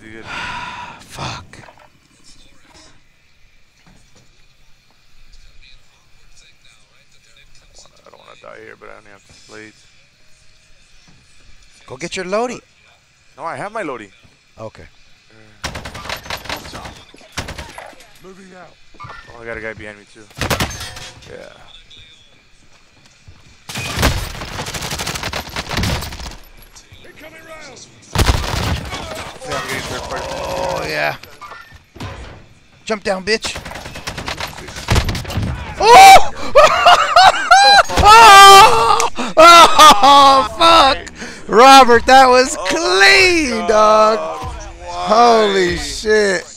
dude. Fuck. I don't want to die here, but I only have 2 plates. Go get your loadie. No, I have my loadie. Okay. Moving out. Oh, I got a guy behind me too. Yeah. Incoming round. Yeah, I'm getting third party. Oh yeah. Jump down, bitch. Oh! Oh, fuck! Robert, that was clean, dog. Holy shit.